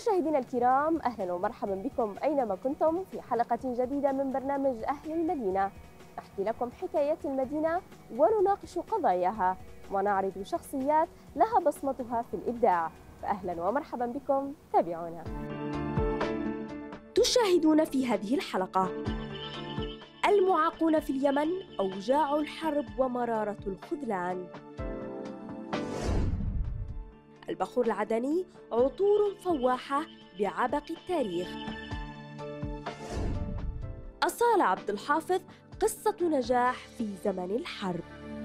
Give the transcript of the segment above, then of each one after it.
مشاهدينا الكرام، أهلا ومرحبا بكم أينما كنتم في حلقة جديدة من برنامج أهل المدينة. نحكي لكم حكايات المدينة ونناقش قضاياها ونعرض شخصيات لها بصمتها في الإبداع. فأهلا ومرحبا بكم، تابعونا. تشاهدون في هذه الحلقة: المعاقون في اليمن، أوجاع الحرب ومرارة الخذلان. البخور العدني، عطور فواحة بعبق التاريخ. أصالة عبد الحافظ، قصة نجاح في زمن الحرب.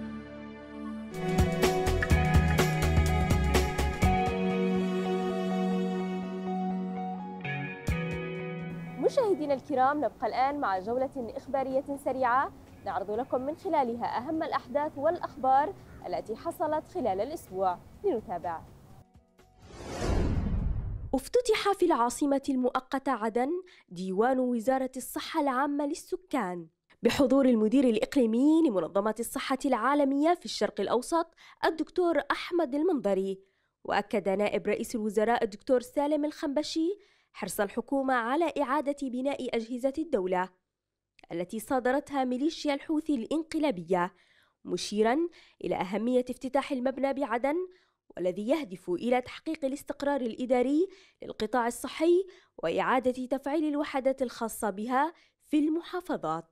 مشاهدينا الكرام، نبقى الآن مع جولة إخبارية سريعة نعرض لكم من خلالها أهم الأحداث والأخبار التي حصلت خلال الأسبوع. لنتابع. افتتح في العاصمة المؤقتة عدن ديوان وزارة الصحة العامة للسكان بحضور المدير الإقليمي لمنظمة الصحة العالمية في الشرق الأوسط الدكتور أحمد المنظري. وأكد نائب رئيس الوزراء الدكتور سالم الخنبشي حرص الحكومة على إعادة بناء أجهزة الدولة التي صادرتها ميليشيا الحوثي الانقلابية، مشيراً إلى أهمية افتتاح المبنى بعدن والذي يهدف إلى تحقيق الاستقرار الإداري للقطاع الصحي وإعادة تفعيل الوحدات الخاصة بها في المحافظات.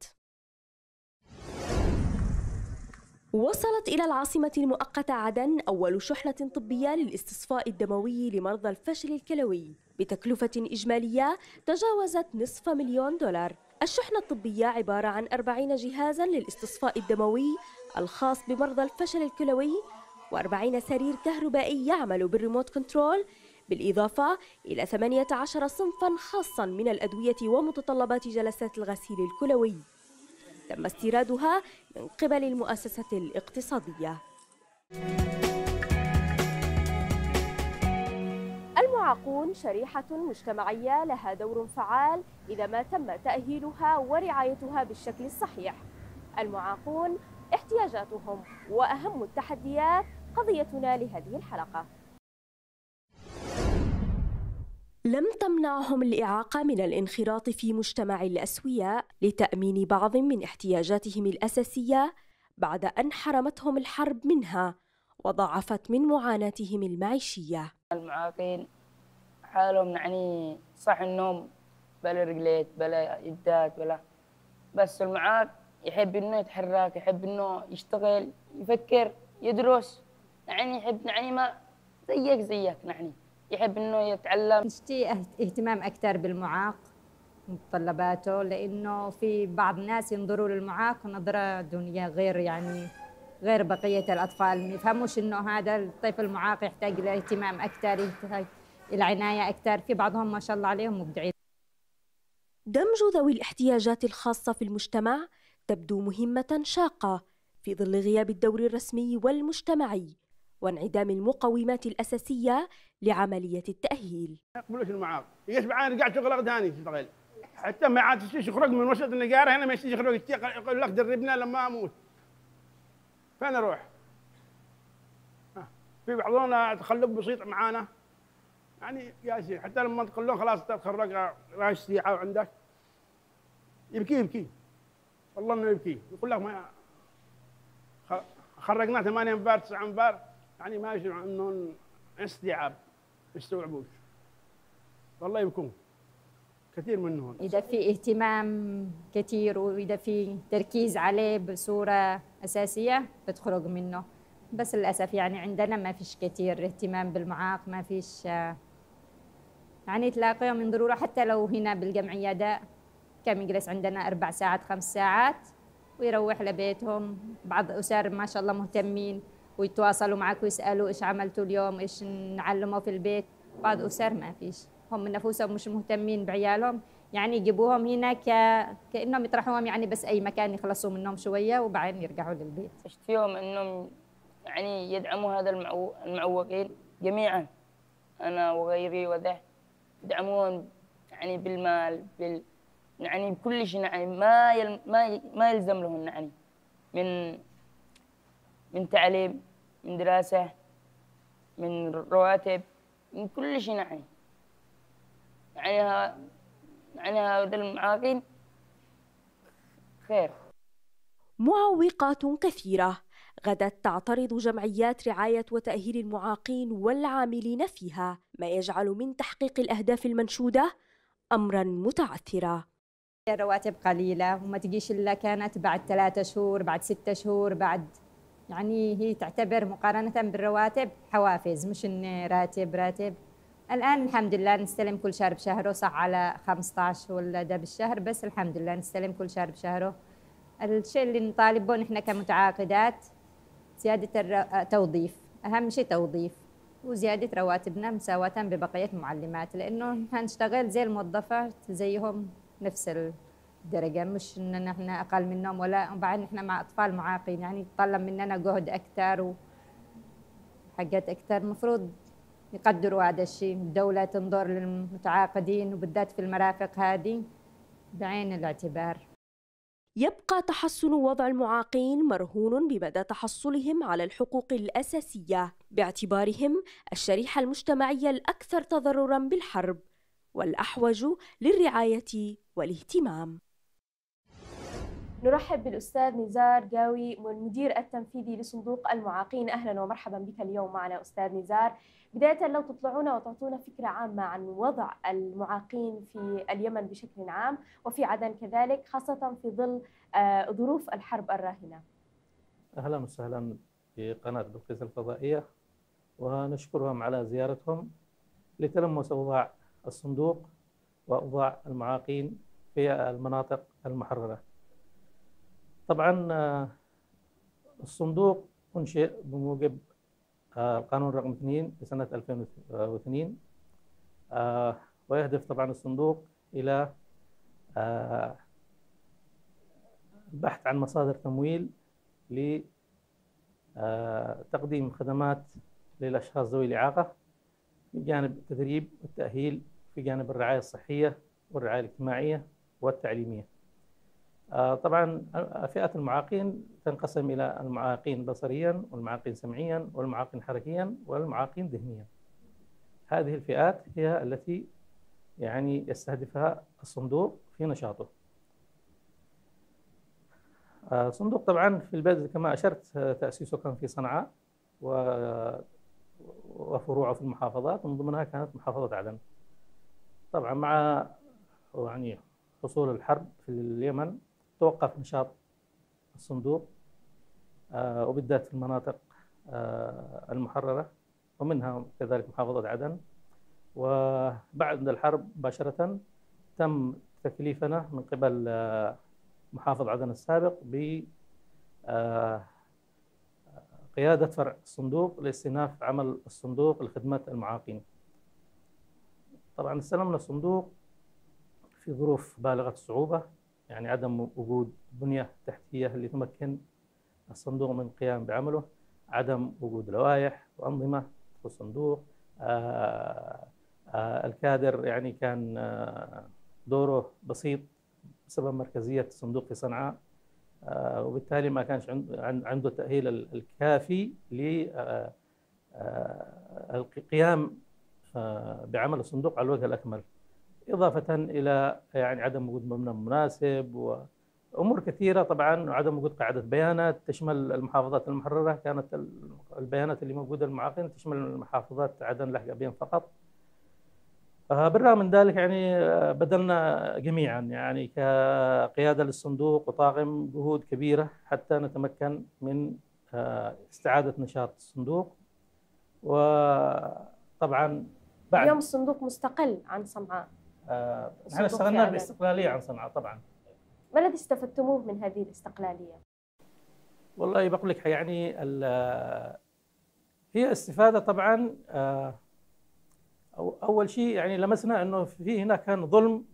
وصلت إلى العاصمة المؤقتة عدن أول شحنة طبية للاستصفاء الدموي لمرضى الفشل الكلوي بتكلفة إجمالية تجاوزت $500,000. الشحنة الطبية عبارة عن 40 جهازاً للاستصفاء الدموي الخاص بمرضى الفشل الكلوي و40 سرير كهربائي يعمل بالريموت كنترول، بالإضافة إلى 18 صنفاً خاصاً من الأدوية ومتطلبات جلسات الغسيل الكلوي تم استيرادها من قبل المؤسسة الاقتصادية. المعاقون شريحة مجتمعية لها دور فعال إذا ما تم تأهيلها ورعايتها بالشكل الصحيح. المعاقون احتياجاتهم وأهم التحديات قضيتنا لهذه الحلقة. لم تمنعهم الإعاقة من الانخراط في مجتمع الأسوياء لتأمين بعض من احتياجاتهم الأساسية بعد أن حرمتهم الحرب منها وضاعفت من معاناتهم المعيشية. المعاقين حالهم يعني صح النوم بلا رجليت بلا يدات بلا، بس المعاق يحب انه يتحرك، يحب انه يشتغل، يفكر، يدرس، يعني يحب يعني ما زيك يعني يحب انه يتعلم. نشتي اهتمام اكثر بالمعاق ومتطلباته، لانه في بعض الناس ينظروا للمعاق نظره دونيه غير بقيه الاطفال، ما يفهموش انه هذا الطفل المعاق يحتاج الى اهتمام اكثر، يحتاج الى عنايه اكثر. في بعضهم ما شاء الله عليهم مبدعين. دمج ذوي الاحتياجات الخاصة في المجتمع تبدو مهمة شاقة في ظل غياب الدور الرسمي والمجتمعي وانعدام المقومات الأساسية لعملية التأهيل. يقبلوش المعاق، يشبعان قاعد شغل ثاني يشتغل، حتى ما عاد يخرج من وسط النجارة هنا، ما يخرج يقول لك دربنا لما أموت، فين أروح؟ في بعضنا تخلق بسيط معانا، يعني ياسين حتى لما تقول له خلاص تخرج رايش سيعة عندك يبكي والله انه يبكي، يقول لك ما خرجنا 8 انبار 9 انبار، يعني ما يشعر انه استيعاب يستوعبوش، والله يبكون كثير منهم. اذا في اهتمام كثير واذا في تركيز عليه بصوره اساسيه بتخرج منه، بس للاسف يعني عندنا ما فيش كثير اهتمام بالمعاق، ما فيش يعني تلاقيهم ينظروا له. حتى لو هنا بالجمعيه ده كم يجلس عندنا 4 ساعات 5 ساعات ويروح لبيتهم. بعض الأسر ما شاء الله مهتمين ويتواصلوا معك ويسألوا إيش عملتوا اليوم، إيش نعلموا في البيت. بعض الأسر ما فيش، هم من نفسهم مش مهتمين بعيالهم، يعني يجيبوهم هنا كأنهم يطرحوهم يعني بس أي مكان يخلصوا منهم شوية وبعدين يرجعوا للبيت. اشتيهم إنهم يعني يدعموا هذا المعوقين جميعا، أنا وغيري وذا يدعمون يعني بالمال يعني بكل شيء، يعني ما يلزم لهم يعني من تعليم، من دراسة، من رواتب، من كل شيء يعني. يعني يعني هذول المعاقين خير. معوقات كثيرة غدت تعترض جمعيات رعاية وتأهيل المعاقين والعاملين فيها، ما يجعل من تحقيق الأهداف المنشودة أمراً متعثرا. الرواتب قليلة وما تجيش إلا كانت بعد 3 شهور، بعد 6 شهور، بعد يعني هي تعتبر مقارنة بالرواتب حوافز، مش إن راتب. الآن الحمد لله نستلم كل شهر بشهره، صح على 15 ولا ده بالشهر، بس الحمد لله نستلم كل شهر بشهره. الشيء اللي نطالب به نحن كمتعاقدات زيادة توظيف، أهم شيء توظيف، وزيادة رواتبنا مساواة ببقية المعلمات، لأنه نحن نشتغل زي الموظفات زيهم نفس الدرجة، مش إن نحن أقل منهم ولا. وبعدين نحن مع أطفال معاقين يعني يتطلب مننا جهد أكثر وحاجات أكثر، المفروض يقدروا هذا الشيء. الدولة تنظر للمتعاقدين وبالذات في المرافق هذه بعين الاعتبار. يبقى تحسن وضع المعاقين مرهون بمدى تحصلهم على الحقوق الأساسية، باعتبارهم الشريحة المجتمعية الأكثر تضرراً بالحرب والأحوج للرعاية والاهتمام. نرحب بالأستاذ نزار قاوي، المدير التنفيذي لصندوق المعاقين. أهلا ومرحبا بك اليوم معنا أستاذ نزار. بداية لو تطلعونا وتعطونا فكرة عامة عن وضع المعاقين في اليمن بشكل عام وفي عدن كذلك، خاصة في ظل ظروف الحرب الراهنة. أهلا وسهلا في قناة بلقيس الفضائية، ونشكرهم على زيارتهم لتلمس أوضاع الصندوق وأوضاع المعاقين في المناطق المحررة. طبعا الصندوق أنشئ بموجب القانون رقم 2 لسنة 2002، ويهدف طبعا الصندوق إلى البحث عن مصادر تمويل لتقديم خدمات للأشخاص ذوي الإعاقة في جانب التدريب والتأهيل، في جانب الرعاية الصحية والرعاية الاجتماعية والتعليمية. طبعا فئة المعاقين تنقسم إلى المعاقين بصريا والمعاقين سمعيا والمعاقين حركيا والمعاقين ذهنيا. هذه الفئات هي التي يعني يستهدفها الصندوق في نشاطه. الصندوق طبعا في البدء كما أشرت تأسيسه كان في صنعاء وفروعه في المحافظات، ومن ضمنها كانت محافظة عدن. طبعا مع يعني حصول الحرب في اليمن توقف نشاط الصندوق، وبالذات في المناطق المحررة ومنها كذلك محافظة عدن. وبعد الحرب مباشرة تم تكليفنا من قبل محافظ عدن السابق بقيادة فرع الصندوق لاستئناف عمل الصندوق لخدمة المعاقين. طبعا استلمنا الصندوق في ظروف بالغة الصعوبة، يعني عدم وجود بنية تحتية اللي تمكن الصندوق من القيام بعمله، عدم وجود لوائح وأنظمة في الصندوق. الكادر يعني كان دوره بسيط بسبب مركزية الصندوق في صنعاء، وبالتالي ما كانش عنده التأهيل الكافي للقيام بعمل الصندوق على الوجه الأكمل، إضافة إلى يعني عدم وجود مبنى مناسب وأمور كثيرة. طبعا عدم وجود قاعدة بيانات تشمل المحافظات المحررة، كانت البيانات اللي موجودة للمعاقين تشمل المحافظات عدن لحق أبين فقط. بالرغم من ذلك يعني بذلنا جميعا يعني كقيادة للصندوق وطاقم جهود كبيرة حتى نتمكن من استعادة نشاط الصندوق. وطبعا بعد اليوم الصندوق مستقل عن صنعاء. نحن اشتغلنا باستقلالية عن صنعاء. طبعا ما الذي استفدتموه من هذه الاستقلالية؟ والله بقول لك يعني هي استفادة طبعا. أول شيء يعني لمسنا أنه في هنا كان ظلم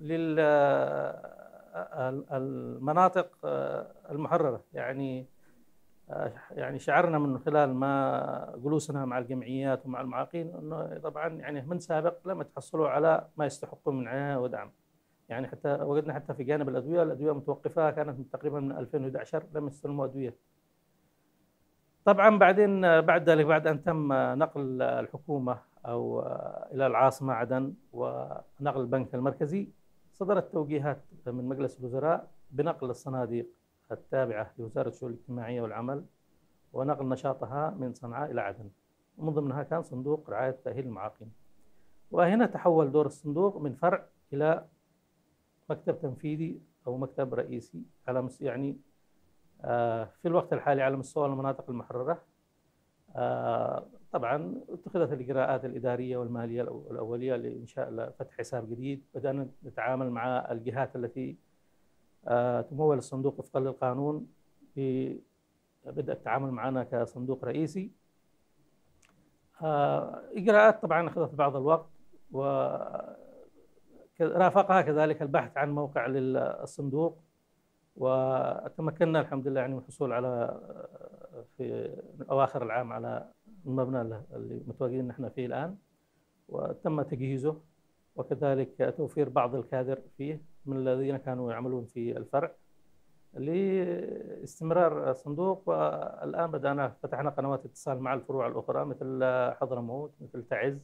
للمناطق المحررة، يعني شعرنا من خلال ما جلوسنا مع الجمعيات ومع المعاقين أنه طبعا يعني من سابق لم يتحصلوا على ما يستحقون من عناية ودعم. يعني حتى وجدنا حتى في جانب الأدوية متوقفة، كانت تقريبا من 2011 لم يستلموا أدوية. طبعا بعدين بعد ذلك بعد أن تم نقل الحكومة أو إلى العاصمة عدن ونقل البنك المركزي، صدرت توجيهات من مجلس الوزراء بنقل الصناديق التابعة لوزارة الشؤون الاجتماعية والعمل ونقل نشاطها من صنعاء إلى عدن، ومن ضمنها كان صندوق رعاية تأهيل المعاقين. وهنا تحول دور الصندوق من فرع إلى مكتب تنفيذي أو مكتب رئيسي على يعني في الوقت الحالي على مستوى المناطق المحررة. طبعا اتخذت الإجراءات الإدارية والمالية الأولية لإنشاء فتح حساب جديد. بدأنا نتعامل مع الجهات التي تمول الصندوق وفقا للقانون، بدأ التعامل معنا كصندوق رئيسي. إجراءات طبعا أخذت بعض الوقت، ورافقها كذلك البحث عن موقع للصندوق، وتمكنا الحمد لله يعني من الحصول على في أواخر العام على المبنى اللي متواجدين نحن فيه الآن، وتم تجهيزه وكذلك توفير بعض الكادر فيه من الذين كانوا يعملون في الفرع لاستمرار الصندوق. والآن بدأنا فتحنا قنوات اتصال مع الفروع الأخرى مثل حضرموت مثل تعز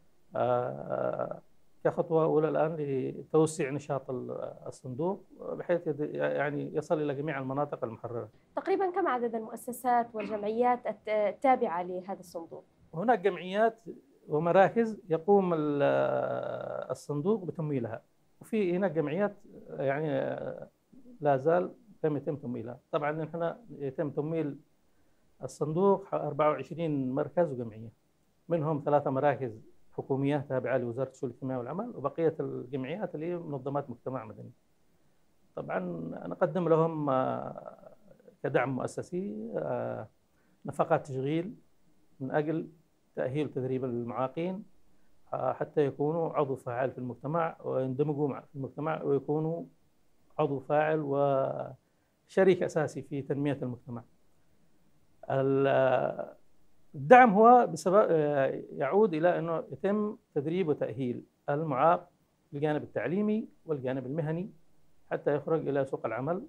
كخطوة أولى الآن لتوسيع نشاط الصندوق بحيث يعني يصل إلى جميع المناطق المحررة. تقريبا كم عدد المؤسسات والجمعيات التابعة لهذا الصندوق؟ هناك جمعيات ومراكز يقوم الصندوق بتمويلها، وفي هناك جمعيات يعني لا زال لم يتم تمويلها. طبعا نحن يتم تمويل الصندوق 24 مركز وجمعية، منهم 3 مراكز حكومية تابعة لوزارة الشؤون الاجتماعية والعمل، وبقية الجمعيات اللي هي منظمات مجتمع مدني. طبعا نقدم لهم كدعم مؤسسي نفقات تشغيل من أجل تأهيل وتدريب المعاقين حتى يكونوا عضو فاعل في المجتمع ويندمجوا في المجتمع ويكونوا عضو فاعل وشريك أساسي في تنمية المجتمع. الدعم هو بسبب يعود إلى أنه يتم تدريب وتأهيل المعاق في الجانب التعليمي والجانب المهني حتى يخرج إلى سوق العمل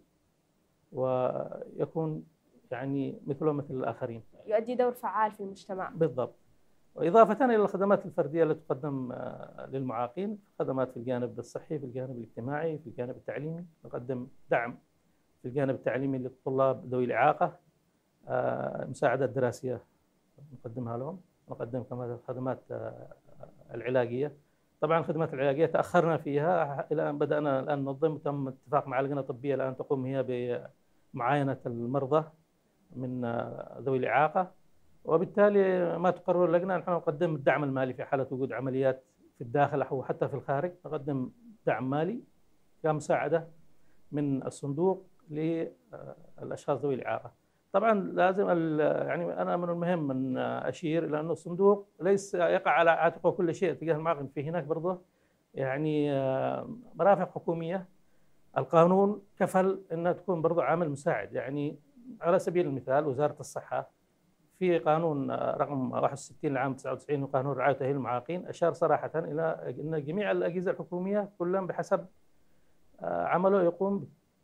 ويكون يعني مثله مثل الآخرين، يؤدي دور فعال في المجتمع. بالضبط. وإضافة إلى الخدمات الفردية التي تقدم للمعاقين، خدمات في الجانب الصحي، في الجانب الاجتماعي، في الجانب التعليمي. نقدم دعم في الجانب التعليمي للطلاب ذوي الإعاقة، مساعدات دراسية نقدمها لهم. نقدم كمان الخدمات العلاجية. طبعا الخدمات العلاجية تأخرنا فيها إلى أن بدأنا الآن ننظم. تم اتفاق مع لجنة طبية الآن تقوم هي بمعاينة المرضى من ذوي الإعاقة، وبالتالي ما تقرر اللجنة نحن نقدم الدعم المالي في حالة وجود عمليات في الداخل أو حتى في الخارج. نقدم دعم مالي كمساعدة من الصندوق للأشخاص ذوي الإعاقة. طبعا لازم يعني أنا من المهم أن أشير إلى أن الصندوق ليس يقع على عاتقه كل شيء تجاه المعاقين. في هناك برضه يعني مرافق حكومية القانون كفل أنها تكون برضه عامل مساعد. يعني على سبيل المثال وزارة الصحة في قانون رقم 61 لعام 99 وقانون رعاية وتأهيل المعاقين أشار صراحة إلى أن جميع الأجهزة الحكومية كلهم بحسب عمله يقوم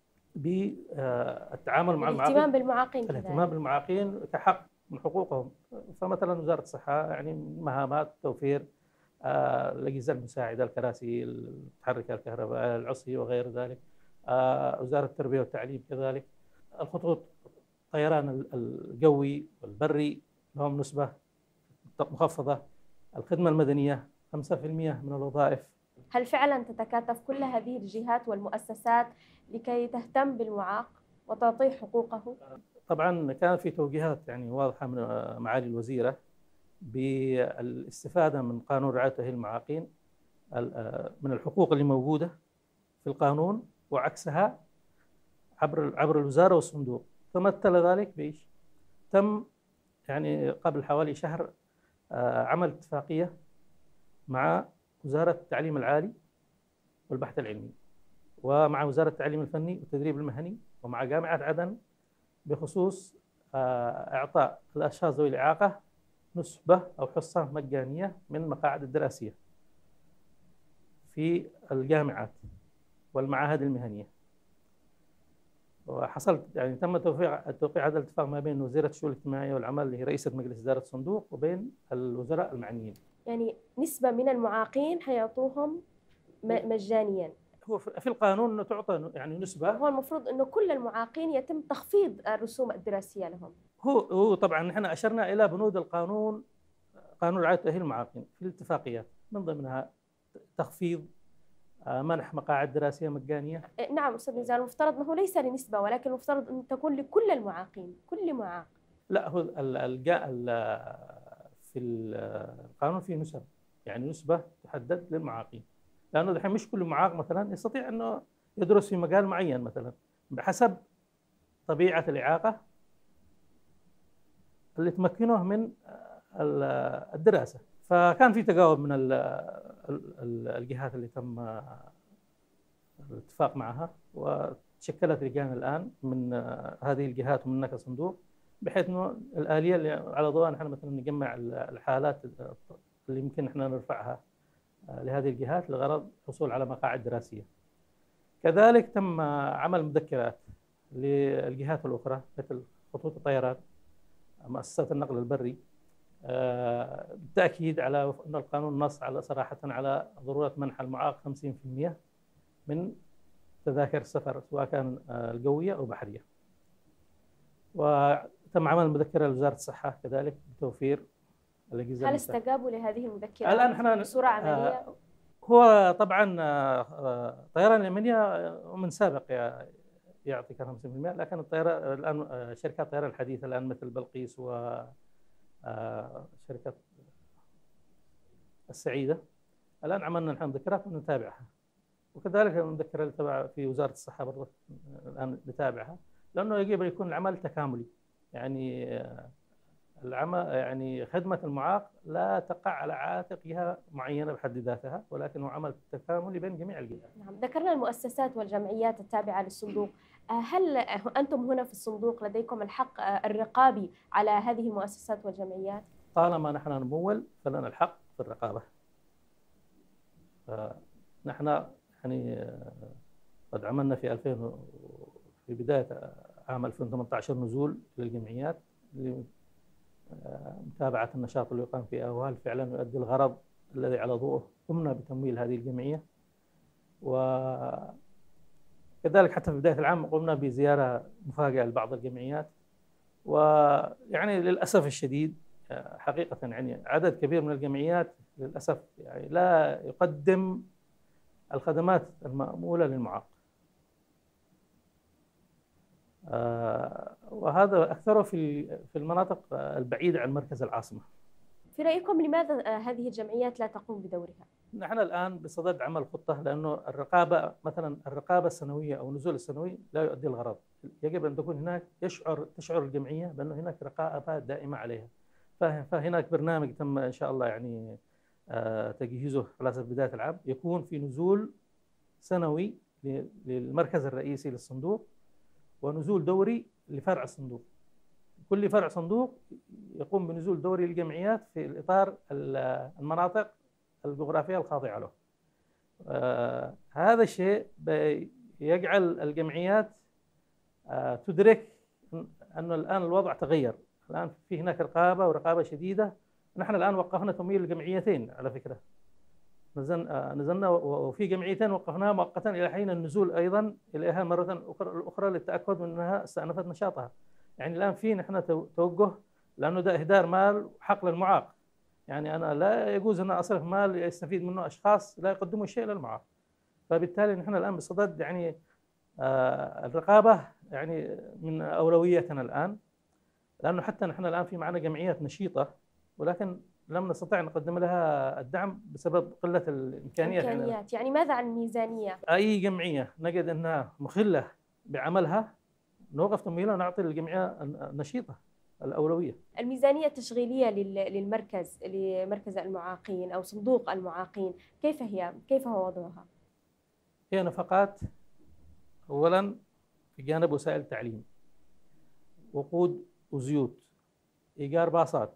بالتعامل مع المعاقين، الاهتمام بالمعاقين كحق من حقوقهم. فمثلا وزارة الصحة يعني مهامات توفير الأجهزة المساعدة، الكراسي المتحركة الكهرباء العصي وغير ذلك. وزارة التربية والتعليم كذلك. الخطوط الطيران الجوي والبري لهم نسبة مخفضة. الخدمة المدنية 5% من الوظائف. هل فعلا تتكاتف كل هذه الجهات والمؤسسات لكي تهتم بالمعاق وتعطيه حقوقه؟ طبعا كان في توجيهات يعني واضحة من معالي الوزيرة بالاستفادة من قانون رعاية وتأهيل المعاقين من الحقوق اللي موجودة في القانون وعكسها عبر الوزارة والصندوق. تمثل ذلك بإيش؟ تم يعني قبل حوالي شهر عمل اتفاقية مع وزارة التعليم العالي والبحث العلمي ومع وزارة التعليم الفني والتدريب المهني ومع جامعة عدن بخصوص إعطاء الأشخاص ذوي الإعاقة نسبة أو حصة مجانية من المقاعد الدراسية في الجامعات والمعاهد المهنية. وحصلت يعني تم توقيع هذا الاتفاق ما بين وزيرة الشؤون الاجتماعية والعمل اللي هي رئيسة مجلس إدارة الصندوق وبين الوزراء المعنيين. يعني نسبة من المعاقين حيعطوهم مجانيا. هو في القانون انه تعطى يعني نسبه. هو المفروض انه كل المعاقين يتم تخفيض الرسوم الدراسية لهم. هو طبعا نحن اشرنا الى بنود القانون، قانون رعايه تاهيل المعاقين في الاتفاقيات، من ضمنها تخفيض، منح مقاعد دراسيه مجانيه. نعم استاذ نزار، المفترض انه ليس لنسبة، ولكن المفترض ان تكون لكل المعاقين، كل معاق. لا، هو في القانون في نسب، يعني نسبه تحدد للمعاقين، لانه دحين مش كل معاق مثلا يستطيع انه يدرس في مجال معين مثلا بحسب طبيعه الاعاقه اللي تمكنه من الدراسه. فكان في تجاوب من الجهات اللي تم الاتفاق معها، وتشكلت لجان الان من هذه الجهات ومنها كصندوق، بحيث انه الاليه اللي على ضوءها نحن مثلا نجمع الحالات اللي يمكن احنا نرفعها لهذه الجهات لغرض الحصول على مقاعد دراسيه. كذلك تم عمل مذكرات للجهات الاخرى مثل خطوط الطيران، مؤسسات النقل البري، بالتاكيد على ان القانون نص على صراحه على ضروره منح المعاق 50% من تذاكر السفر سواء كان الجويه او بحريه. وتم عمل مذكره لوزاره الصحه كذلك بتوفير الاجهزه. هل استجابوا لهذه المذكرات الان احنا بصوره عمليه؟ هو طبعا طيران اليمنيه من سابق يعطي كان 50%، لكن الطيران الان شركات الطيران الحديثه الان مثل بلقيس و شركه السعيده الان عملنا نحن مذكرات ونتابعها، وكذلك المذكره اللي تبع في وزاره الصحه برضه الان نتابعها، لانه يجب ان يكون العمل تكاملي. يعني العمل يعني خدمه المعاق لا تقع على عاتق جهه معينه بحد ذاتها، ولكن هو عمل تكاملي بين جميع الجهات. نعم، ذكرنا المؤسسات والجمعيات التابعه للصندوق، هل انتم هنا في الصندوق لديكم الحق الرقابي على هذه المؤسسات والجمعيات؟ طالما نحن نمول فلنا الحق في الرقابه. نحن يعني قد عملنا في بدايه عام 2018 نزول للجمعيات لمتابعه النشاط اللي يقام فيه، وهل فعلا يؤدي الغرض الذي على ضوءه. قمنا بتمويل هذه الجمعيه، وكذلك حتى في بدايه العام قمنا بزياره مفاجئه لبعض الجمعيات. ويعني للاسف الشديد حقيقه يعني عدد كبير من الجمعيات للاسف يعني لا يقدم الخدمات المأمولة للمعاق، وهذا أكثره في المناطق البعيدة عن مركز العاصمة. في رأيكم لماذا هذه الجمعيات لا تقوم بدورها؟ نحن الآن بصدد عمل خطة، لأنه الرقابة مثلا الرقابة السنوية أو النزول السنوي لا يؤدي الغرض. يجب أن تكون هناك تشعر الجمعية بأنه هناك رقابة دائمة عليها. فهناك برنامج تم إن شاء الله يعني تجهيزه خلاص بداية العام، يكون في نزول سنوي للمركز الرئيسي للصندوق ونزول دوري لفرع الصندوق. كل فرع صندوق يقوم بنزول دوري للجمعيات في الإطار المناطق الجغرافية الخاضعة له. هذا الشيء يجعل الجمعيات تدرك أن الآن الوضع تغير، الآن في هناك رقابة شديدة. نحن الآن وقفنا تمويل الجمعيتين على فكرة، نزلنا وفي جمعيتين وقفناها مؤقتا إلى حين النزول أيضا إليها مرة أخرى للتأكد من أنها استأنفت نشاطها. يعني الآن في نحن توجه، لأنه ده إهدار مال وحق للمعاق. يعني أنا لا يجوز أن أصرف مال يستفيد منه أشخاص لا يقدموا شيء للمعاق. فبالتالي نحن الآن بصدد يعني الرقابة يعني من أولوياتنا الآن، لأنه حتى نحن الآن في معنا جمعيات نشيطة ولكن لم نستطع أن نقدم لها الدعم بسبب قلة الإمكانيات. يعني ماذا عن الميزانية؟ أي جمعية نجد أنها مخلة بعملها نوقف تمويلها ونعطي للجمعية النشيطة الأولوية. الميزانية التشغيلية لمركز المعاقين أو صندوق المعاقين كيف هو وضعها؟ هي نفقات أولا في جانب وسائل التعليم، وقود وزيوت، إيجار باصات،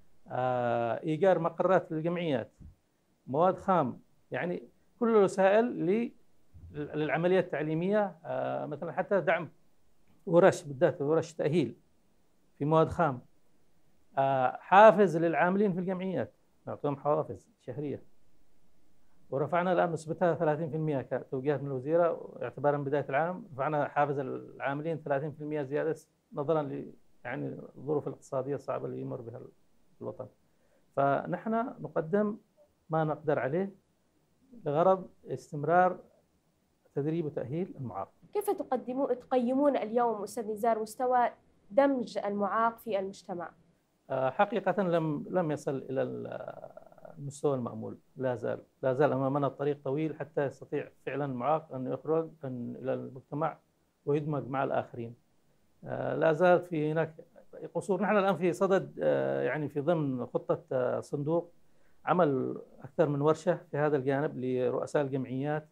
إيجار مقرات للجمعيات، مواد خام، يعني كل الوسائل للعملية التعليمية. مثلا حتى دعم ورش، بالذات ورش تأهيل في مواد خام، حافز للعاملين في الجمعيات. نعطيهم حوافز شهرية، ورفعنا الآن نسبتها 30% كتوجيهات من الوزيرة اعتبارا من بداية العام. رفعنا حافز العاملين 30% زيادة نظرا ل يعني الظروف الاقتصادية الصعبة اللي يمر بها الوطن. فنحن نقدم ما نقدر عليه لغرض استمرار تدريب وتأهيل المعاق. كيف تقيمون اليوم أستاذ نزار مستوى دمج المعاق في المجتمع؟ حقيقة لم يصل إلى المستوى المأمول، لا زال أمامنا طريق طويل حتى يستطيع فعلا المعاق أن يخرج إلى المجتمع ويدمج مع الآخرين. لا زال في هناك قصور. نحن الآن في صدد يعني في ضمن خطة صندوق عمل أكثر من ورشة في هذا الجانب لرؤساء الجمعيات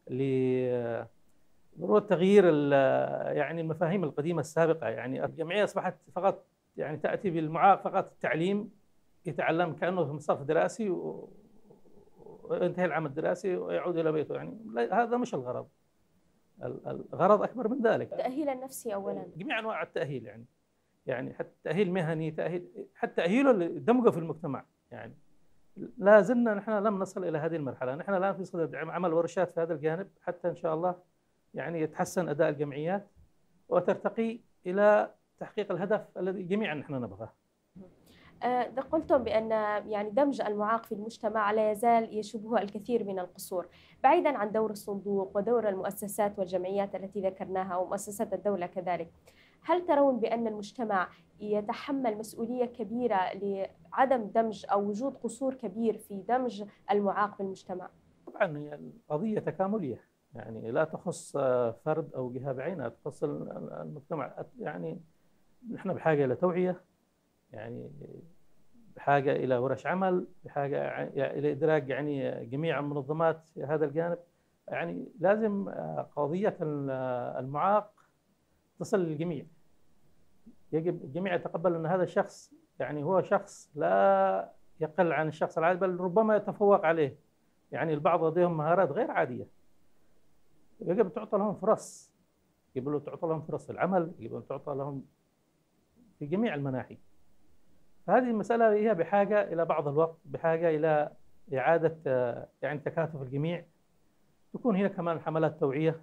لضرورة تغيير يعني المفاهيم القديمة السابقة. يعني الجمعية أصبحت فقط يعني تأتي بالمعاق فقط التعليم، يتعلم كأنه في مصرف دراسي وينتهي العام الدراسي ويعود إلى بيته. يعني هذا مش الغرض. الغرض أكبر من ذلك. التأهيل النفسي أولا، جميع أنواع التأهيل، يعني حتى تأهيل مهني، حتى تأهيله لدمجه في المجتمع. يعني لا زلنا نحن لم نصل إلى هذه المرحلة. نحن الآن في صدد عمل ورشات في هذا الجانب حتى إن شاء الله يعني يتحسن أداء الجمعيات وترتقي إلى تحقيق الهدف الذي جميعا نحن نبغاه. قلتم بأن يعني دمج المعاق في المجتمع لا يزال يشوبه الكثير من القصور، بعيدا عن دور الصندوق ودور المؤسسات والجمعيات التي ذكرناها ومؤسسات الدولة كذلك. هل ترون بأن المجتمع يتحمل مسؤولية كبيرة لعدم دمج أو وجود قصور كبير في دمج المعاق في المجتمع؟ طبعا هي القضية تكاملية، يعني لا تخص فرد أو جهة بعينها، تخص المجتمع. يعني نحن بحاجة إلى توعية، يعني بحاجة إلى ورش عمل، بحاجة إلى إدراك يعني جميع المنظمات في هذا الجانب. يعني لازم قضية المعاق تصل للجميع. يجب الجميع يتقبل أن هذا الشخص يعني هو شخص لا يقل عن الشخص العادي، بل ربما يتفوق عليه. يعني البعض لديهم مهارات غير عادية، يجب تعطى لهم فرص، يجب تعطى لهم فرص العمل، يجب تعطى لهم في جميع المناحي. فهذه المسألة هي بحاجة إلى بعض الوقت، بحاجة إلى إعادة يعني تكاتف الجميع. تكون هنا كمان حملات توعية،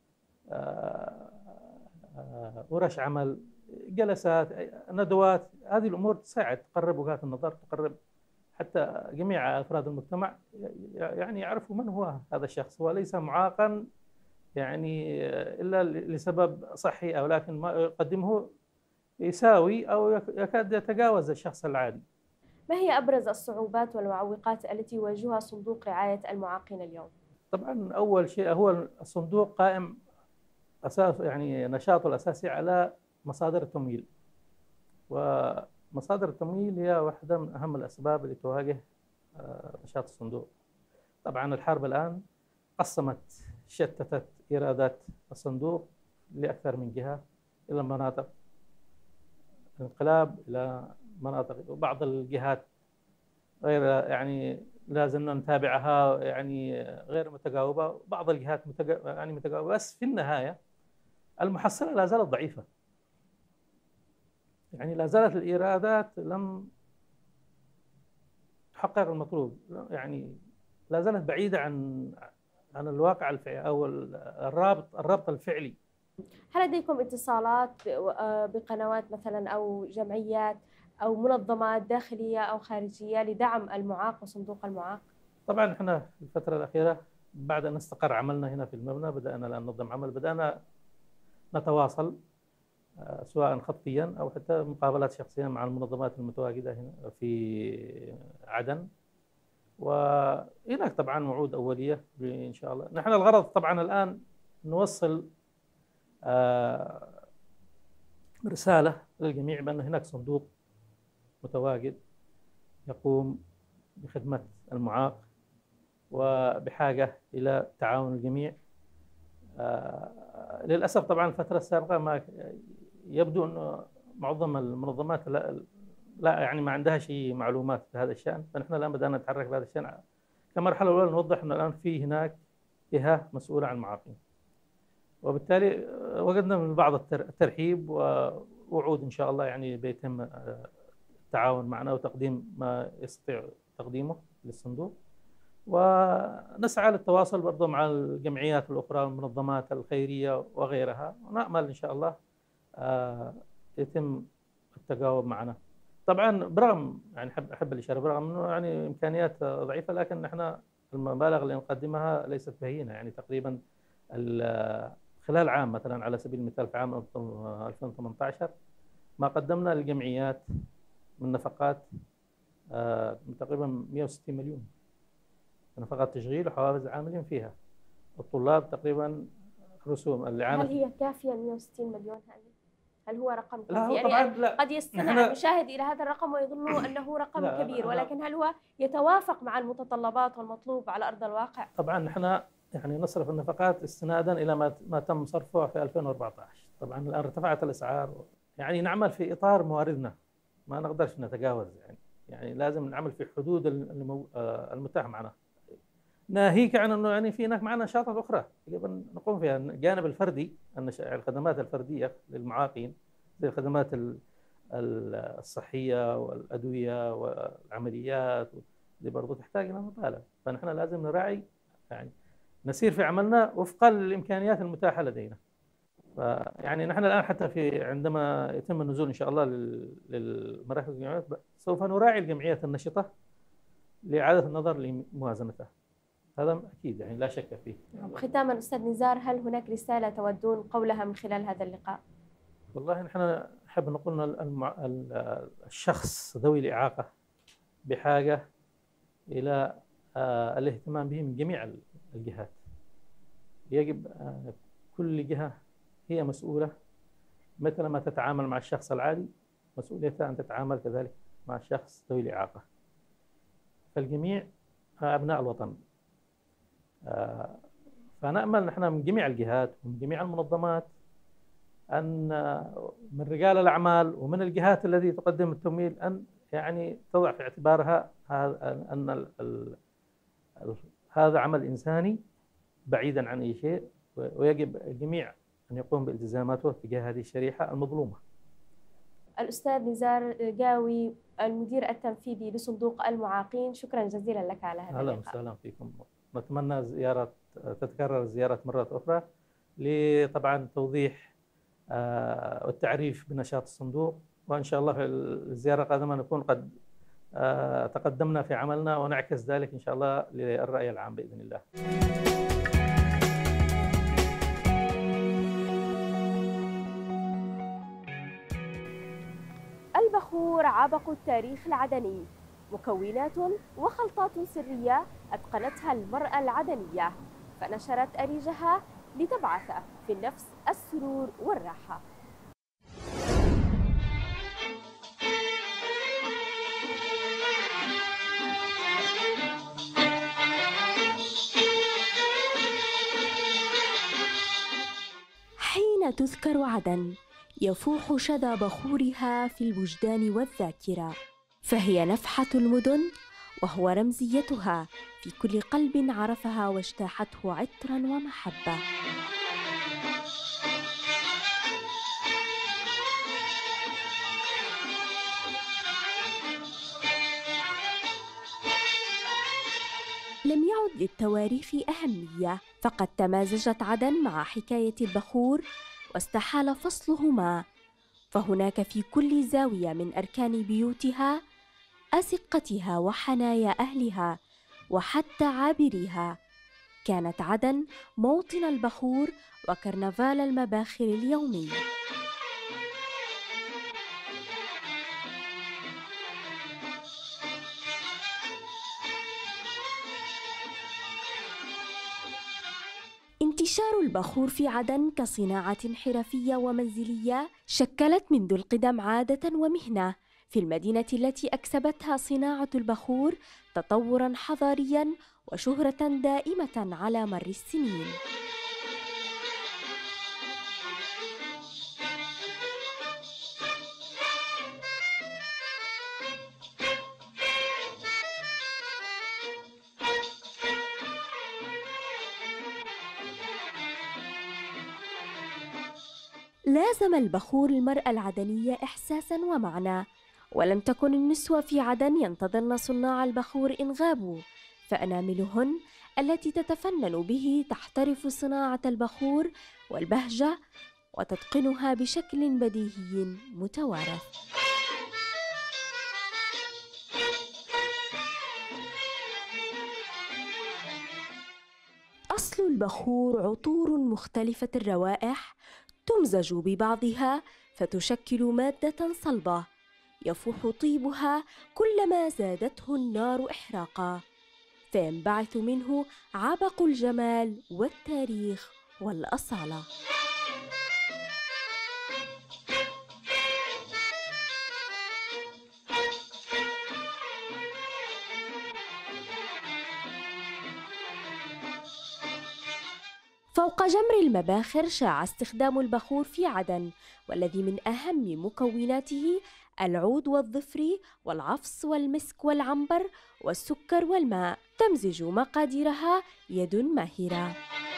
ورش عمل، جلسات، ندوات. هذه الأمور تساعد، تقرب وجهات النظر، تقرب حتى جميع أفراد المجتمع يعني يعرفوا من هو هذا الشخص. هو ليس معاقا يعني إلا لسبب صحي، أو لكن ما يقدمه يساوي أو يكاد يتجاوز الشخص العادي. ما هي أبرز الصعوبات والمعوقات التي يواجهها صندوق رعاية المعاقين اليوم؟ طبعا أول شيء هو الصندوق قائم أساس يعني نشاطه الأساسي على مصادر التمويل، ومصادر التمويل هي واحدة من أهم الأسباب اللي تواجه نشاط الصندوق. طبعا الحرب الآن شتتت إيرادات الصندوق لأكثر من جهة إلى مناطق الانقلاب، إلى مناطق وبعض الجهات غير يعني لازلنا نتابعها يعني غير متجاوبة، بعض الجهات يعني متجاوبة. بس في النهاية المحصلة لا زالت ضعيفة، يعني لا زالت الإيرادات لم تحقق المطلوب، يعني لا زالت بعيدة عن الواقع الفعلي أو الرابط الفعلي. هل لديكم اتصالات بقنوات مثلا أو جمعيات أو منظمات داخلية أو خارجية لدعم المعاق وصندوق المعاق؟ طبعا احنا في الفترة الأخيرة بعد أن استقر عملنا هنا في المبنى بدأنا الآن ننظم عمل، بدأنا نتواصل سواء خطيا أو حتى مقابلات شخصية مع المنظمات المتواجدة هنا في عدن، وهناك طبعا وعود أولية إن شاء الله. نحن الغرض طبعا الآن نوصل رسالة للجميع بأن هناك صندوق متواجد يقوم بخدمة المعاق وبحاجة إلى تعاون الجميع. للأسف طبعا الفترة السابقة ما يبدو أنه معظم المنظمات لا يعني ما عندها شيء معلومات في هذا الشأن، فنحن الآن بدأنا نتحرك في هذا الشأن. كمرحلة أولى نوضح أن الآن في هناك جهة مسؤولة عن المعاقين، وبالتالي وجدنا من بعض الترحيب ووعود إن شاء الله يعني بيتم التعاون معنا وتقديم ما يستطيع تقديمه للصندوق، ونسعى للتواصل برضه مع الجمعيات الأخرى والمنظمات الخيرية وغيرها، ونأمل إن شاء الله يتم التجاوب معنا. طبعا برغم يعني أحب الإشارة برغم أنه يعني إمكانيات ضعيفة، لكن نحن المبالغ اللي نقدمها ليست بهينة. يعني تقريبا خلال عام مثلا على سبيل المثال في عام 2018 ما قدمنا للجمعيات من نفقات تقريبا 160 مليون نفقات تشغيل وحوافز عاملين فيها. الطلاب تقريبا رسوم الإعانة. هل هي كافية 160 مليون هذه؟ هل هو رقم لا كافي؟ هو طبعا يعني لا. قد يستمع المشاهد إلى هذا الرقم ويظن أنه رقم لا كبير، ولكن هل هو يتوافق مع المتطلبات والمطلوب على أرض الواقع؟ طبعا نحن يعني نصرف النفقات استنادا إلى ما تم صرفه في 2014. طبعا الآن ارتفعت الأسعار، يعني نعمل في إطار مواردنا، ما نقدرش نتجاوز. يعني لازم نعمل في حدود المتاح معنا، ناهيك عن انه يعني في هناك معنا نشاطات اخرى يجب ان نقوم فيها. الجانب الفردي، الخدمات الفرديه للمعاقين زي الخدمات الصحيه والادويه والعمليات، دي برضه تحتاج الى مبالغ، فنحن لازم نراعي يعني نسير في عملنا وفقا للامكانيات المتاحه لدينا. فيعني نحن الان حتى عندما يتم النزول ان شاء الله للمراكز الجامعات سوف نراعي الجمعيات النشطه لاعاده النظر لموازنتها، هذا أكيد يعني لا شك فيه. ختاما أستاذ نزار، هل هناك رسالة تودون قولها من خلال هذا اللقاء؟ والله نحن نحب نقول أن الشخص ذوي الإعاقة بحاجة إلى الاهتمام به من جميع الجهات. يجب كل جهة هي مسؤولة، مثل ما تتعامل مع الشخص العادي مسؤوليتها أن تتعامل كذلك مع الشخص ذوي الإعاقة. فالجميع أبناء الوطن، فنأمل نحن من جميع الجهات ومن جميع المنظمات أن من رجال الأعمال ومن الجهات التي تقدم التمويل أن يعني توضع في اعتبارها أن هذا عمل إنساني بعيدا عن أي شيء، ويجب الجميع أن يقوم بالتزاماته تجاه هذه الشريحة المظلومة. الأستاذ نزار قاوي، المدير التنفيذي لصندوق المعاقين، شكرا جزيلا لك على هذا اللقاء. أهلا وسهلا فيكم. نتمنى تتكرر زيارة مرات أخرى طبعا توضيح والتعريف بنشاط الصندوق، وإن شاء الله في الزيارة القادمة نكون قد تقدمنا في عملنا ونعكس ذلك إن شاء الله للرأي العام بإذن الله. البخور عبق التاريخ العدني، مكونات وخلطات سرية أتقنتها المرأة العدنية، فنشرت أريجها لتبعث في النفس السرور والراحة. حين تذكر عدن يفوح شذى بخورها في الوجدان والذاكرة، فهي نفحة المدن وهو رمزيتها في كل قلب عرفها واجتاحته عطرا ومحبة. لم يعد للتواريخ أهمية، فقد تمازجت عدن مع حكاية البخور واستحال فصلهما، فهناك في كل زاوية من أركان بيوتها أزقتها وحنايا أهلها وحتى عابريها. كانت عدن موطن البخور وكرنفال المباخر اليومي. انتشار البخور في عدن كصناعة حرفية ومنزلية شكلت منذ القدم عادة ومهنة في المدينة التي أكسبتها صناعة البخور تطوراً حضارياً وشهرة دائمة على مر السنين. لازم البخور المرأة العدنية إحساساً ومعنى، ولم تكن النسوة في عدن ينتظرن صناع البخور إن غابوا، فأناملهن التي تتفنن به تحترف صناعة البخور والبهجة وتتقنها بشكل بديهي متوارث. أصل البخور عطور مختلفة الروائح تمزج ببعضها فتشكل مادة صلبة يفوح طيبها كلما زادته النار إحراقا، فينبعث منه عبق الجمال والتاريخ والأصالة. فوق جمر المباخر شاع استخدام البخور في عدن، والذي من أهم مكوناته العود والظفر والعفص والمسك والعنبر والسكر والماء، تمزج مقاديرها يد ماهرة.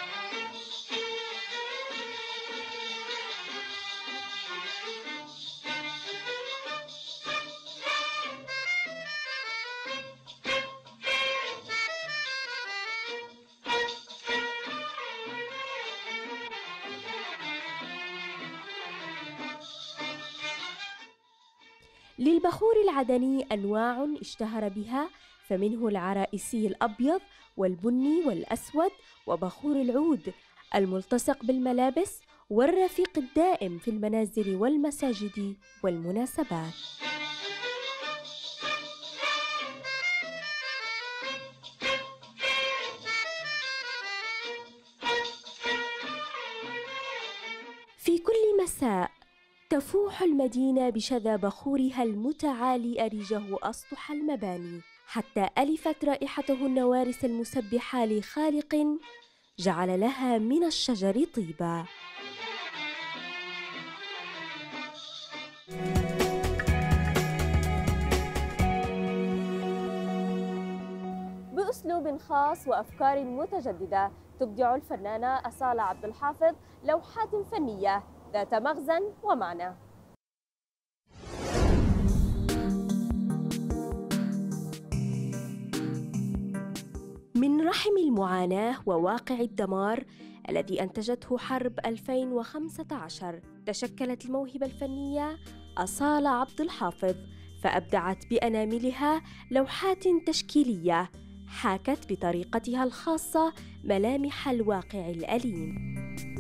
للبخور العدني أنواع اشتهر بها، فمنه العرائسي الأبيض والبني والأسود، وبخور العود الملتصق بالملابس، والرفيق الدائم في المنازل والمساجد والمناسبات. في كل مساء تفوح المدينة بشذا بخورها المتعالي أريجه أسطح المباني، حتى ألفت رائحته النوارس المسبحة لخالق جعل لها من الشجر طيبا. بأسلوب خاص وأفكار متجددة تبدع الفنانة أصالة عبد الحافظ لوحات فنية ذات مغزى ومعنى. من رحم المعاناة وواقع الدمار الذي أنتجته حرب 2015 تشكلت الموهبة الفنية أصالة عبد الحافظ، فأبدعت بأناملها لوحات تشكيلية حاكت بطريقتها الخاصة ملامح الواقع الأليم.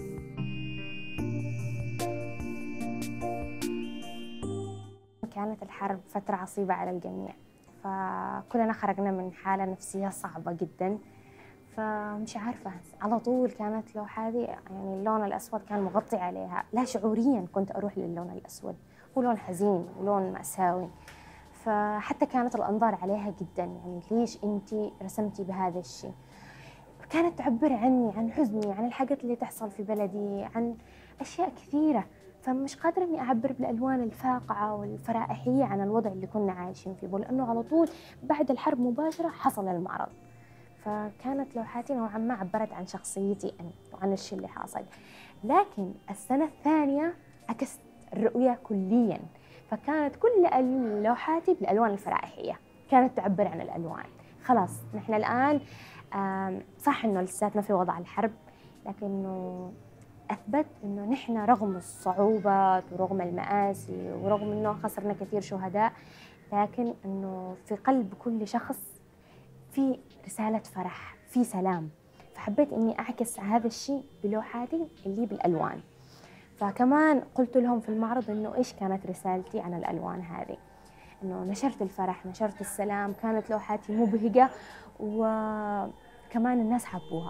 كانت الحرب فترة عصيبة على الجميع، فكلنا خرجنا من حالة نفسية صعبة جدا، فمش عارفة على طول كانت لوحاتي يعني اللون الأسود كان مغطي عليها، لا شعوريا كنت أروح للون الأسود، ولون حزين ولون مأساوي، فحتى كانت الأنظار عليها جدا، يعني ليش أنتي رسمتي بهذا الشيء؟ كانت تعبر عني، عن حزني، عن الحاجات اللي تحصل في بلدي، عن أشياء كثيرة، فمش قادرة إني أعبر بالألوان الفاقعة والفرائحية عن الوضع اللي كنا عايشين فيه، لأنه على طول بعد الحرب مباشرة حصل المعرض، فكانت لوحاتي نوعا ما عبرت عن شخصيتي أنا وعن الشيء اللي حاصل. لكن السنة الثانية عكست الرؤية كليا، فكانت كل لوحاتي بالألوان الفرائحية، كانت تعبر عن الألوان. خلاص نحن الآن صح إنه لساتنا في وضع الحرب، لكنه أثبت إنه نحن رغم الصعوبات ورغم المآسي ورغم إنه خسرنا كثير شهداء، لكن إنه في قلب كل شخص في رسالة فرح، في سلام، فحبيت إني أعكس هذا الشيء بلوحاتي اللي بالألوان. فكمان قلت لهم في المعرض إنه إيش كانت رسالتي عن الألوان هذه، إنه نشرت الفرح، نشرت السلام، كانت لوحاتي مبهجة وكمان الناس حبوها.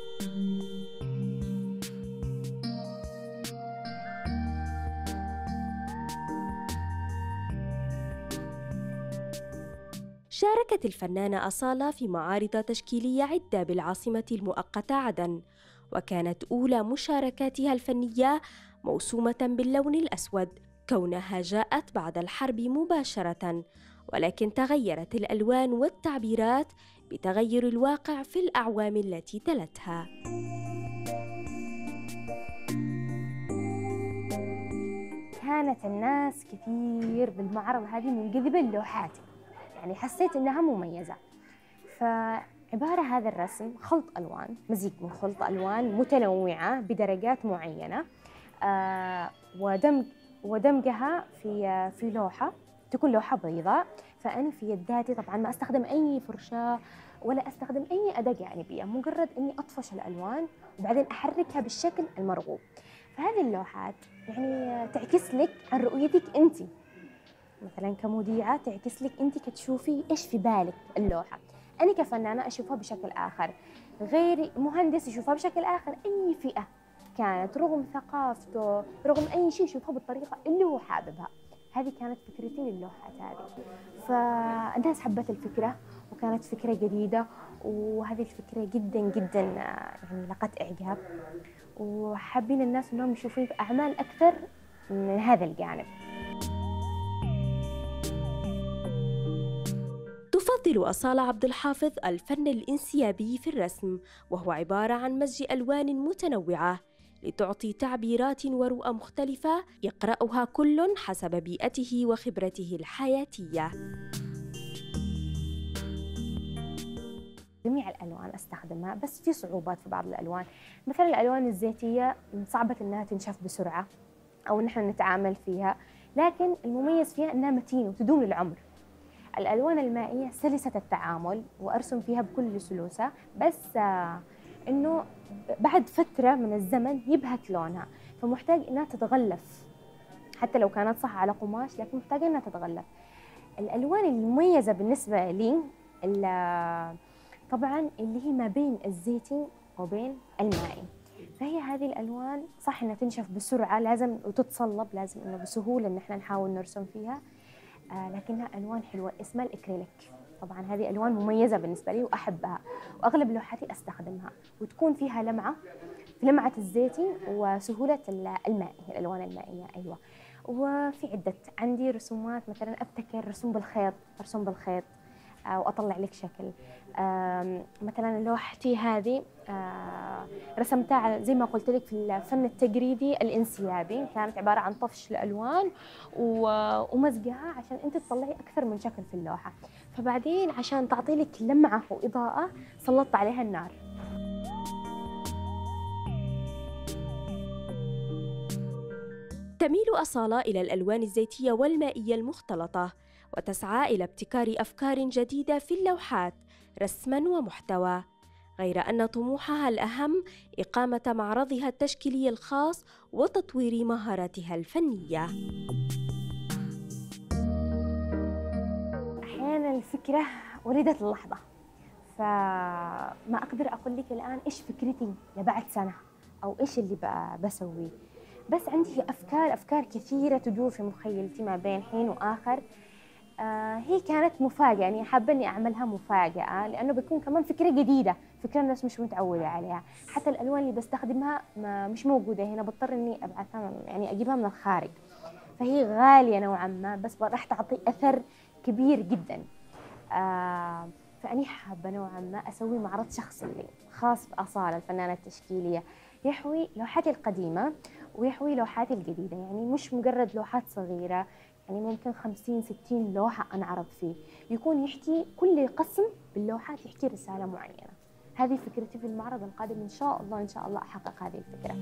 شاركت الفنانة أصالة في معارض تشكيلية عدة بالعاصمة المؤقتة عدن، وكانت أولى مشاركاتها الفنية موسومة باللون الأسود، كونها جاءت بعد الحرب مباشرة، ولكن تغيرت الألوان والتعبيرات بتغير الواقع في الأعوام التي تلتها. كانت الناس كثير بالمعرض هذه منجذبة للوحاتي، يعني حسيت إنها مميزة. فعبارة هذا الرسم خلط ألوان، مزيج من خلط ألوان متنوعة بدرجات معينة، ودمجها في لوحة تكون لوحة بيضاء. فأنا في يداتي طبعاً ما أستخدم أي فرشاة ولا أستخدم أي أداة جانبية، مجرد إني أطفش الألوان وبعدين أحركها بالشكل المرغوب. فهذه اللوحات يعني تعكس لك عن رؤيتك أنت، مثلاً كمذيعة تعكس لك أنت كتشوفي إيش في بالك اللوحة. أنا كفنانة أشوفها بشكل آخر، غيري مهندس يشوفها بشكل آخر، أي فئة كانت رغم ثقافته رغم أي شيء يشوفها بالطريقة اللي هو حاببها. هذه كانت فكرتي للوحات هذه، فالناس حبت الفكرة وكانت فكرة جديدة، وهذه الفكرة جدا جدا يعني لقت إعجاب، وحابين الناس أنهم يشوفون أعمال أكثر من هذا الجانب. تفضل أصالة عبد الحافظ الفن الانسيابي في الرسم، وهو عبارة عن مزج ألوان متنوعة لتعطي تعبيرات ورؤى مختلفة يقرأها كل حسب بيئته وخبرته الحياتية. جميع الألوان أستخدمها، بس في صعوبات في بعض الألوان. مثلا الألوان الزيتية صعبة إنها تنشف بسرعة أو نحن نتعامل فيها، لكن المميز فيها إنها متينة وتدوم للعمر. الألوان المائية سلسة التعامل وأرسم فيها بكل سلوسة، بس إنه بعد فترة من الزمن يبهت لونها، فمحتاج إنها تتغلف حتى لو كانت صح على قماش، لكن محتاجة إنها تتغلف. الألوان المميزة بالنسبة لي طبعاً اللي هي ما بين الزيتي وبين المائي، فهي هذه الألوان صح إنها تنشف بسرعة لازم وتتصلب، لازم إنه بسهولة إن إحنا نحاول نرسم فيها، لكنها ألوان حلوة اسمها الإكريليك. طبعاً هذه ألوان مميزة بالنسبة لي وأحبها، وأغلب لوحاتي أستخدمها، وتكون فيها لمعة الزيتي وسهولة المائي، الألوان المائية. أيوة. وفي عدة عندي رسومات، مثلاً أبتكر رسوم بالخيط، أرسم بالخيط وأطلع لك شكل. مثلا لوحتي هذه رسمتها زي ما قلت لك في الفن التجريدي الانسيابي، كانت عبارة عن طفش الألوان ومزجها عشان أنت تطلعي أكثر من شكل في اللوحة. فبعدين عشان تعطي لك لمعة وإضاءة سلطت عليها النار. تميل أصالة إلى الألوان الزيتية والمائية المختلطة، وتسعى إلى ابتكار أفكار جديدة في اللوحات رسماً ومحتوى، غير أن طموحها الأهم إقامة معرضها التشكيلي الخاص وتطوير مهاراتها الفنية. أحياناً الفكرة ولدت اللحظة، فما أقدر أقول لك الآن إيش فكرتي لبعد سنة أو إيش اللي بسويه، بس عندي أفكار كثيرة تدور في مخيلتي ما بين حين وآخر. هي كانت مفاجأة، يعني حابة إني أعملها مفاجأة، لأنه بيكون كمان فكرة جديدة، فكرة الناس مش متعودة عليها. حتى الألوان اللي بستخدمها مش موجودة هنا، بضطر إني أبعثها يعني أجيبها من الخارج، فهي غالية نوعا ما، بس راح تعطي أثر كبير جدا. فأني حابة نوعا ما أسوي معرض شخصي لي خاص بأصالة الفنانة التشكيلية، يحوي لوحاتي القديمة ويحوي لوحاتي الجديدة، يعني مش مجرد لوحات صغيرة، يعني ممكن 50-60 لوحة أنعرض فيه، يكون يحكي كل قسم باللوحات يحكي رسالة معينة. هذه فكرتي في المعرض القادم، إن شاء الله أحقق هذه الفكرة.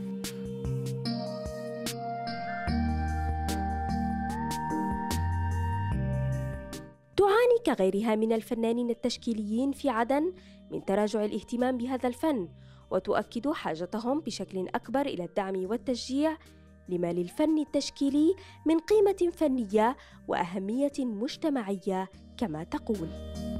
تعاني كغيرها من الفنانين التشكيليين في عدن من تراجع الاهتمام بهذا الفن، وتؤكد حاجتهم بشكل أكبر إلى الدعم والتشجيع لما للفن التشكيلي من قيمة فنية وأهمية مجتمعية كما تقول.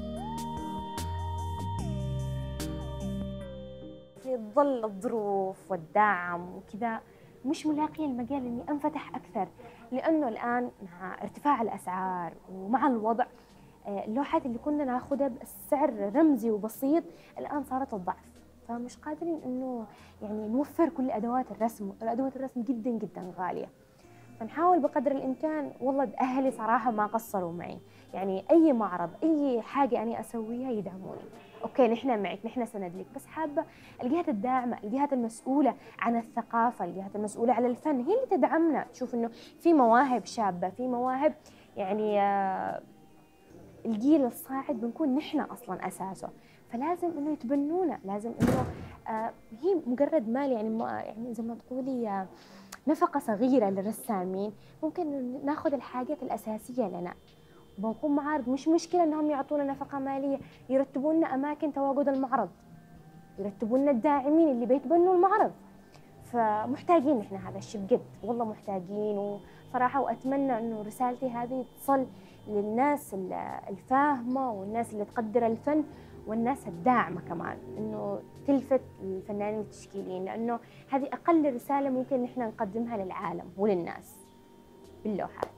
في ظل الظروف والدعم وكذا مش ملاقية المجال إني أنفتح أكثر، لأنه الآن مع ارتفاع الأسعار ومع الوضع اللوحات اللي كنا ناخدها بسعر رمزي وبسيط الآن صارت الضعف، فمش قادرين إنه يعني نوفر كل أدوات الرسم، الأدوات الرسم جدا جدا غالية، فنحاول بقدر الإمكان. والله أهلي صراحة ما قصروا معي، يعني أي معرض أي حاجة أنا أسويها يدعموني. اوكي نحن معك، نحن سند لك، بس حابه الجهات الداعمه، الجهات المسؤوله عن الثقافه، الجهات المسؤوله على الفن هي اللي تدعمنا، تشوف انه في مواهب شابه، في مواهب يعني الجيل الصاعد بنكون نحن اصلا اساسه، فلازم انه يتبنونا، لازم انه هي مجرد مال يعني زي ما تقولي نفقه صغيره للرسامين، ممكن ناخذ الحاجات الاساسيه لنا. بنقوم معارض، مش مشكله انهم يعطونا نفقه ماليه، يرتبوا لنا اماكن تواجد المعرض، يرتبوا لنا الداعمين اللي بيتبنوا المعرض. فمحتاجين نحن هذا الشيء بجد، والله محتاجين وصراحه، واتمنى انه رسالتي هذه تصل للناس الفاهمه والناس اللي تقدر الفن والناس الداعمه كمان، انه تلفت الفنانين التشكيليين، لانه هذه اقل رساله ممكن نحن نقدمها للعالم وللناس باللوحات.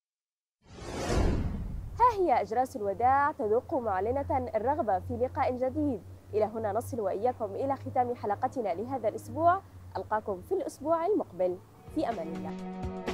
ها هي أجراس الوداع تذوق معلنة الرغبة في لقاء جديد. إلى هنا نصل وإياكم إلى ختام حلقتنا لهذا الأسبوع. ألقاكم في الأسبوع المقبل، في أمان الله.